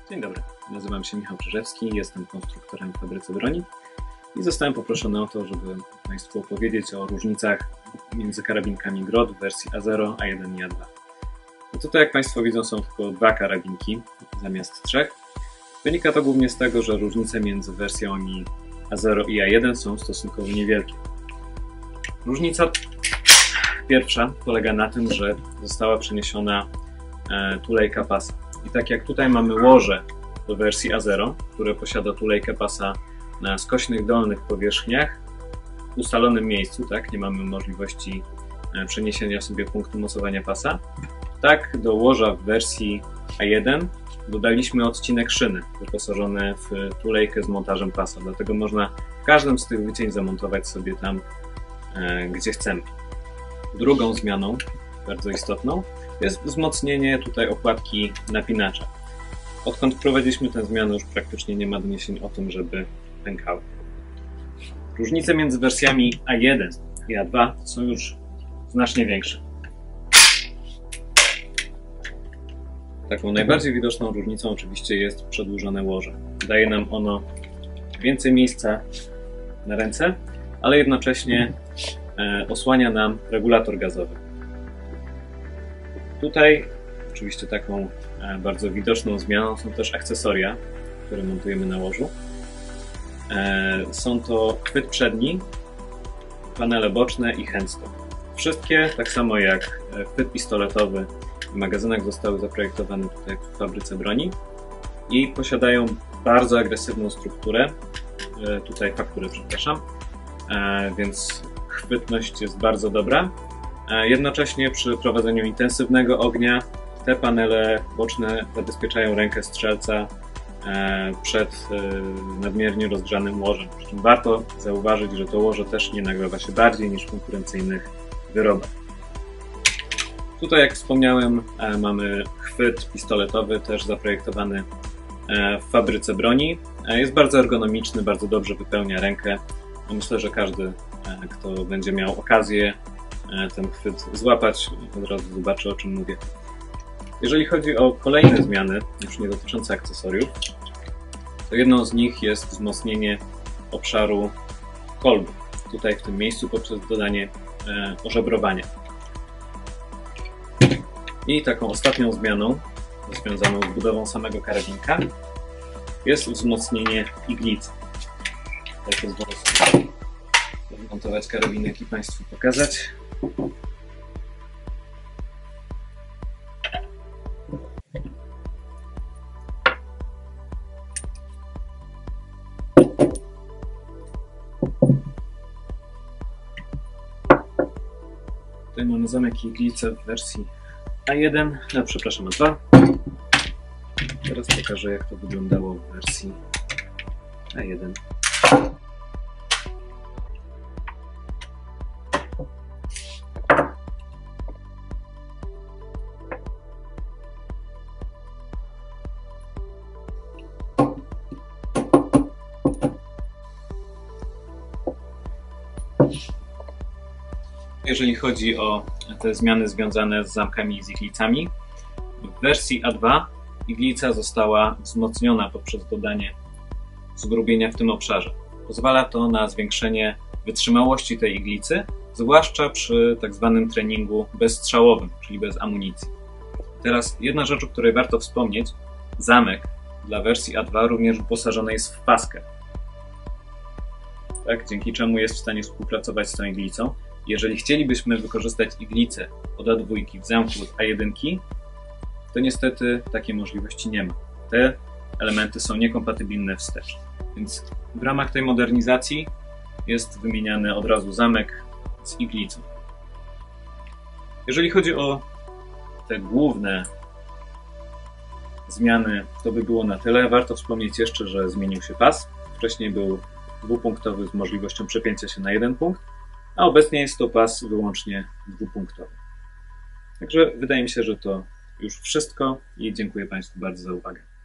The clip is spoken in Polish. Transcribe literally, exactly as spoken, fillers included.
Dzień dobry, nazywam się Michał Czyżewski, jestem konstruktorem w fabryce broni i zostałem poproszony o to, żeby Państwu opowiedzieć o różnicach między karabinkami Grot w wersji A zero, A jeden i A dwa. No tutaj, jak Państwo widzą, są tylko dwa karabinki zamiast trzech. Wynika to głównie z tego, że różnice między wersjami A zero i A jeden są stosunkowo niewielkie. Różnica pierwsza polega na tym, że została przeniesiona tulejka pasa. I tak jak tutaj mamy łoże do wersji A zero, które posiada tulejkę pasa na skośnych dolnych powierzchniach w ustalonym miejscu, tak, nie mamy możliwości przeniesienia sobie punktu mocowania pasa, tak do łoża w wersji A jeden dodaliśmy odcinek szyny wyposażony w tulejkę z montażem pasa, dlatego można w każdym z tych wycięć zamontować sobie tam, gdzie chcemy. Drugą zmianą, bardzo istotną, jest wzmocnienie tutaj okładki napinacza. Odkąd wprowadziliśmy tę zmianę, już praktycznie nie ma doniesień o tym, żeby pękały. Różnice między wersjami A jeden i A dwa są już znacznie większe. Taką najbardziej widoczną różnicą oczywiście jest przedłużone łoże. Daje nam ono więcej miejsca na ręce, ale jednocześnie osłania nam regulator gazowy. Tutaj oczywiście taką bardzo widoczną zmianą są też akcesoria, które montujemy na łożu. Są to chwyt przedni, panele boczne i handstop. Wszystkie, tak samo jak chwyt pistoletowy i magazynek, zostały zaprojektowane tutaj w fabryce broni i posiadają bardzo agresywną strukturę, tutaj fakturę, przepraszam, więc chwytność jest bardzo dobra. Jednocześnie przy prowadzeniu intensywnego ognia te panele boczne zabezpieczają rękę strzelca przed nadmiernie rozgrzanym łożem. Przy czym warto zauważyć, że to łoże też nie nagrzewa się bardziej niż w konkurencyjnych wyrobach. Tutaj, jak wspomniałem, mamy chwyt pistoletowy, też zaprojektowany w fabryce broni. Jest bardzo ergonomiczny, bardzo dobrze wypełnia rękę. Myślę, że każdy, kto będzie miał okazję ten chwyt złapać, od razu zobaczy, o czym mówię. Jeżeli chodzi o kolejne zmiany, już nie dotyczące akcesoriów, to jedną z nich jest wzmocnienie obszaru kolby. Tutaj w tym miejscu poprzez dodanie ożebrowania. I taką ostatnią zmianą, związaną z budową samego karabinka, jest wzmocnienie iglicy. Tak pozwolę sobie zmontować karabinek i Państwu pokazać. Tutaj mamy zamek i iglicę w wersji A jeden, no, przepraszam, A dwa. Teraz pokażę, jak to wyglądało w wersji A jeden. Jeżeli chodzi o te zmiany związane z zamkami i z iglicami, w wersji A dwa iglica została wzmocniona poprzez dodanie zgrubienia w tym obszarze. Pozwala to na zwiększenie wytrzymałości tej iglicy, zwłaszcza przy tak zwanym treningu bezstrzałowym, czyli bez amunicji. Teraz jedna rzecz, o której warto wspomnieć: zamek dla wersji A dwa również wyposażony jest w paskę, tak, dzięki czemu jest w stanie współpracować z tą iglicą. Jeżeli chcielibyśmy wykorzystać iglicę od A dwa w zamku A jeden, to niestety takiej możliwości nie ma. Te elementy są niekompatybilne wstecz. Więc w ramach tej modernizacji jest wymieniany od razu zamek z iglicą. Jeżeli chodzi o te główne zmiany, to by było na tyle. Warto wspomnieć jeszcze, że zmienił się pas. Wcześniej był dwupunktowy z możliwością przepięcia się na jeden punkt, a obecnie jest to pas wyłącznie dwupunktowy. Także wydaje mi się, że to już wszystko i dziękuję Państwu bardzo za uwagę.